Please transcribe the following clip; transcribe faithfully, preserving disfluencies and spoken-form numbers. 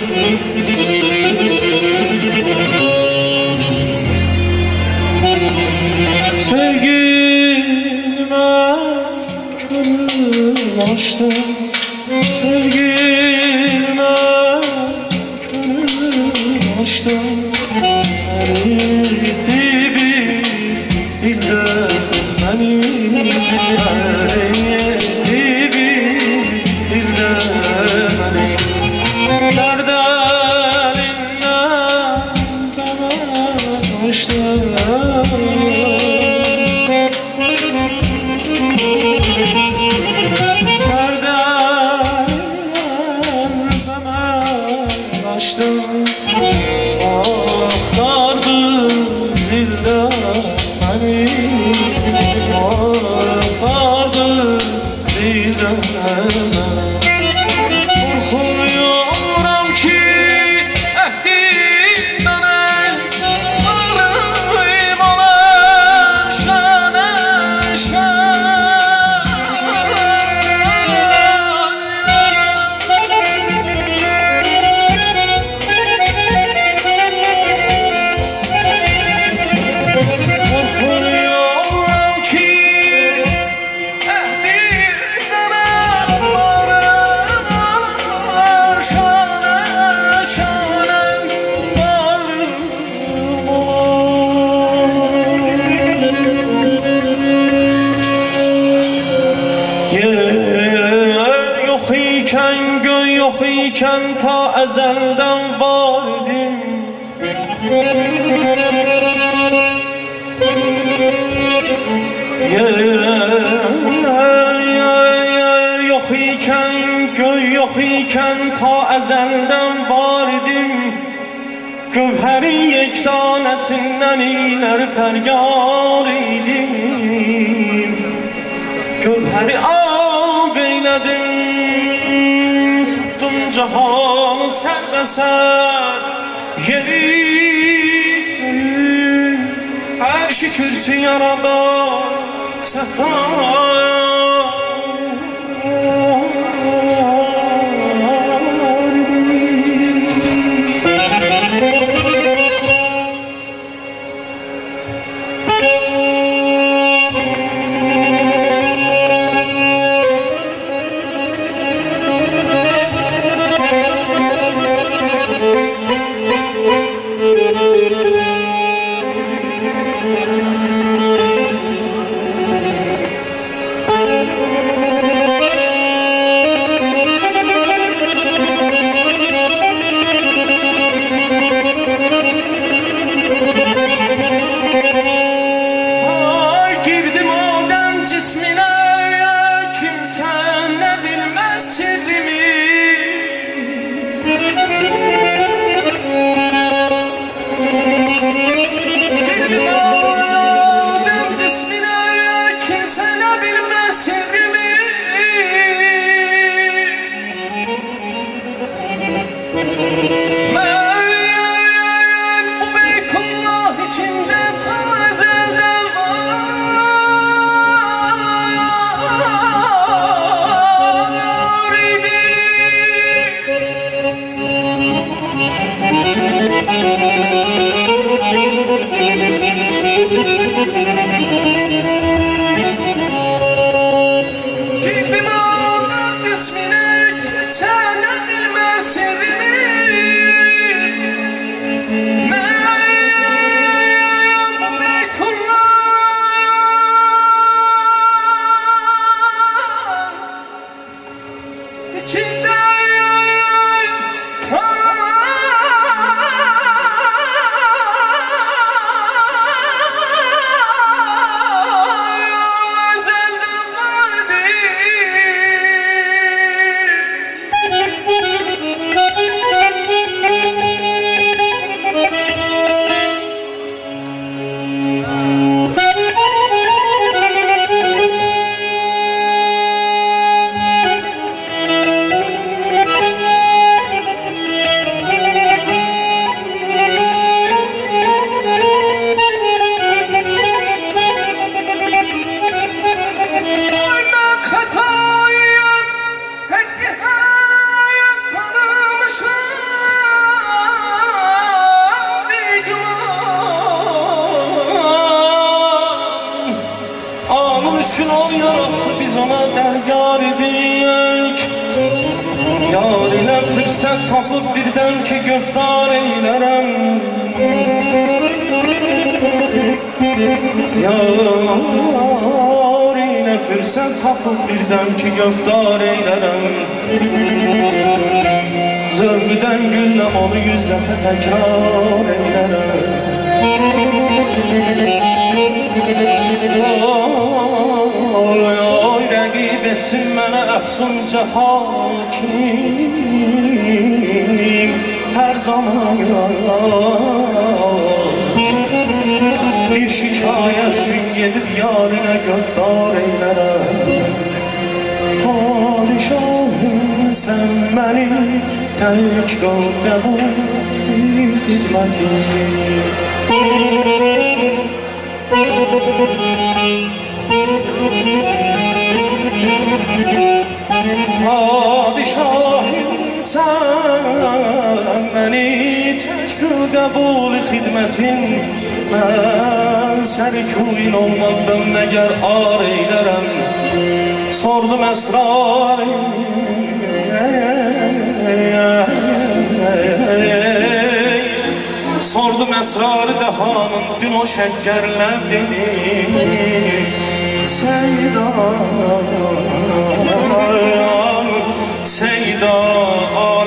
Sevgilime gönül açtım, sevgilime gönül açtım. Eritti bir ilde beni, eritti bir ilde beni. Derdelinden bana açtım. Aktardı zilde beni, aktardı zilde beni. Korkuyorum ki ehdinden varayım ona şane göy yok iken ta ezelden var idim. Yer yok iken, göy yok iken ta ezelden var idim. Gövheri yektanesinden iler pergar idim. Gövheri ab eyledim, cahanı sərbəsər yeri, hər şükürsü yaradan səttar. fürsət tapıb birdən ki göftar eylərəm. Yarinə fürsət tapıb birdən ki göftar eylərəm. Zövqdən güllə onu yüz dəfə təkrar eylərəm. Oy, oy, rəqib etsin mənə əfsunca hakim hər zaman bir şikayət üçün gedib yarına göftar eylərəm. Padişahım sən məni tək qal qəbul xidmətim. Padişahım sən məni tək qal qəbul xidmətin. Mən səni kuyin olmaqdan məgər ar eylərəm. Sordum əsrar Sordum əsrarı dəhanın dün o şəkkərlər dedi. Seydan, Seydan